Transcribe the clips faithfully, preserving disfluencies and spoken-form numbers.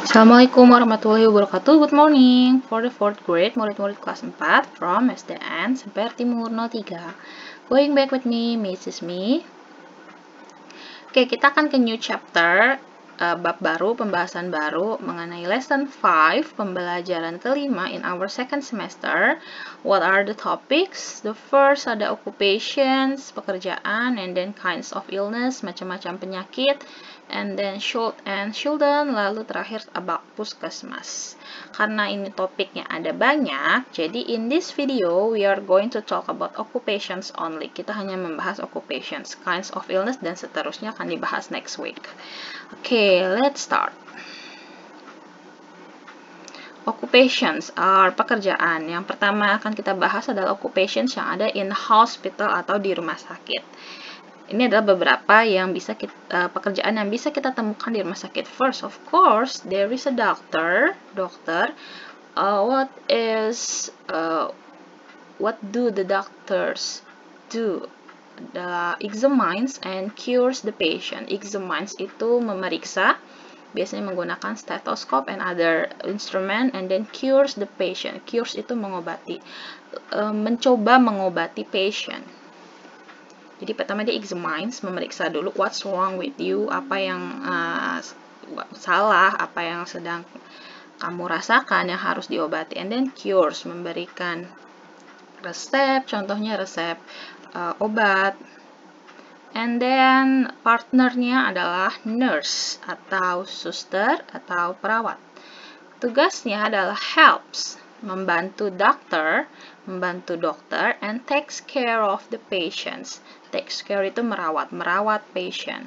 Assalamualaikum warahmatullahi wabarakatuh. Good morning. For the fourth grade, murid-murid kelas empat from S D N Semper Timur nol tiga. Going back with me, Missus Me. Oke, kita akan ke new chapter, uh, bab baru, pembahasan baru mengenai lesson five, pembelajaran kelima in our second semester. What are the topics? The first ada occupations, pekerjaan, and then kinds of illness, macam-macam penyakit, and then should and shouldn't, lalu terakhir about puskesmas. Karena ini topiknya ada banyak, jadi in this video we are going to talk about occupations only. Kita hanya membahas occupations, kinds of illness, dan seterusnya akan dibahas next week. Oke, okay, let's start. Occupations are pekerjaan. Yang pertama akan kita bahas adalah occupations yang ada in hospital atau di rumah sakit. Ini adalah beberapa yang bisa kita, uh, pekerjaan yang bisa kita temukan di rumah sakit. First, of course, there is a doctor. Dokter. Uh, what is uh, what do the doctors do? The examines and cures the patient. Examines itu memeriksa, biasanya menggunakan stethoscope and other instrument, and then cures the patient. Cures itu mengobati, uh, mencoba mengobati patient. Jadi pertama dia examines, memeriksa dulu what's wrong with you, apa yang uh, salah, apa yang sedang kamu rasakan yang harus diobati, and then cures, memberikan resep, contohnya resep uh, obat, and then partnernya adalah nurse atau suster atau perawat. Tugasnya adalah helps, membantu dokter, membantu dokter, and takes care of the patients. Takes care itu merawat, merawat patient.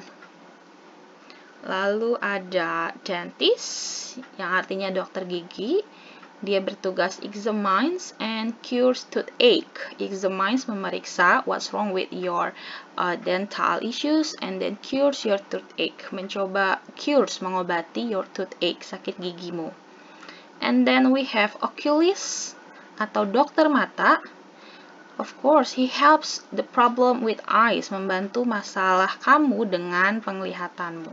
Lalu ada dentist, yang artinya dokter gigi. Dia bertugas examines and cures toothache. Examines memeriksa what's wrong with your uh, dental issues, and then cures your toothache. Mencoba cures, mengobati your toothache, sakit gigimu. And then we have oculist atau dokter mata. Of course, he helps the problem with eyes, membantu masalah kamu dengan penglihatanmu.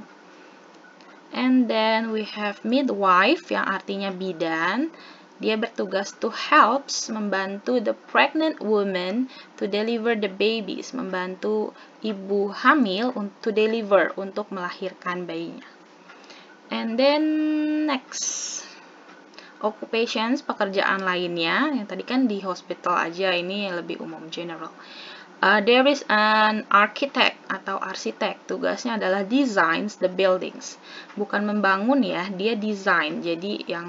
And then we have midwife, yang artinya bidan. Dia bertugas to helps, membantu the pregnant woman to deliver the babies, membantu ibu hamil to deliver, untuk melahirkan bayinya. And then next, occupations, pekerjaan lainnya, yang tadi kan di hospital aja, ini lebih umum, general. Uh, there is an architect atau arsitek, tugasnya adalah designs the buildings. Bukan membangun ya, dia design, jadi yang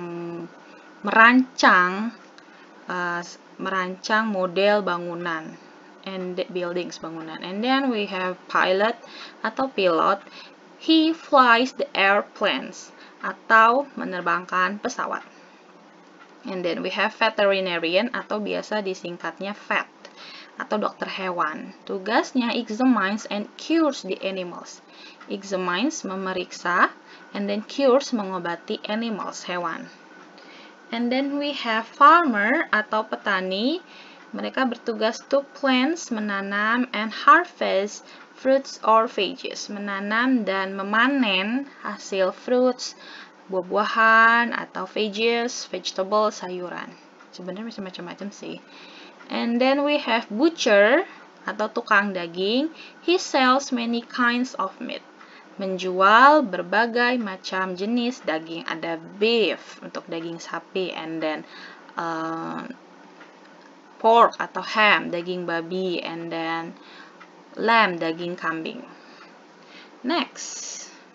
merancang, uh, merancang model bangunan, and buildings, bangunan. And then we have pilot atau pilot, he flies the airplanes, atau menerbangkan pesawat. And then we have veterinarian atau biasa disingkatnya vet atau dokter hewan. Tugasnya examines and cures the animals. Examines memeriksa, and then cures mengobati animals, hewan. And then we have farmer atau petani. Mereka bertugas to plants, menanam, and harvest fruits or veggies, menanam dan memanen hasil fruits, buah-buahan atau veggies, vegetable, sayuran. Sebenarnya bisa macam-macam sih. And then we have butcher atau tukang daging. He sells many kinds of meat. Menjual berbagai macam jenis daging. Ada beef untuk daging sapi, and then uh, pork atau ham, daging babi, and then lamb, daging kambing. Next,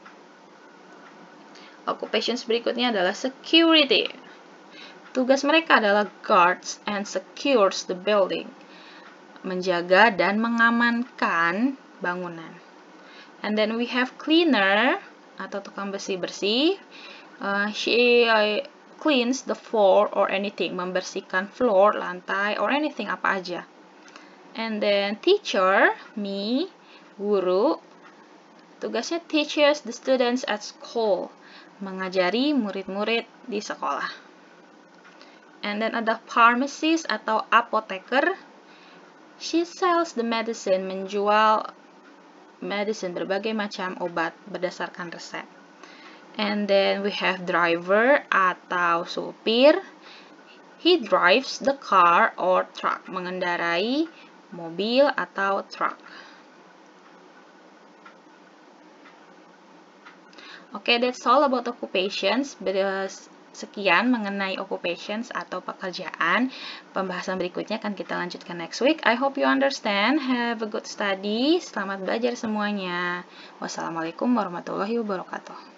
occupations berikutnya adalah security. Tugas mereka adalah guards and secures the building. Menjaga dan mengamankan bangunan. And then we have cleaner atau tukang bersih-bersih. Uh, she uh, cleans the floor or anything. Membersihkan floor, lantai, or anything, apa aja. And then teacher, me, guru. Tugasnya teaches the students at school. Mengajari murid-murid di sekolah. And then ada pharmacist atau apoteker. She sells the medicine, menjual medicine, berbagai macam obat berdasarkan resep. And then we have driver atau supir. He drives the car or truck. Mengendarai mobil atau truck. Oke, okay, that's all about occupations. Sekian mengenai occupations atau pekerjaan. Pembahasan berikutnya akan kita lanjutkan next week. I hope you understand. Have a good study. Selamat belajar semuanya. Wassalamualaikum warahmatullahi wabarakatuh.